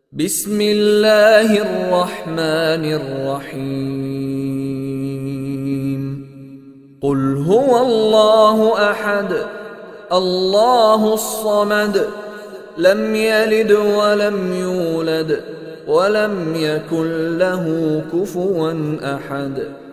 بسم الله الرحمن الرحيم قل هو الله أحد الله الصمد لم يلد ولم يولد ولم يكن له كفوا أحد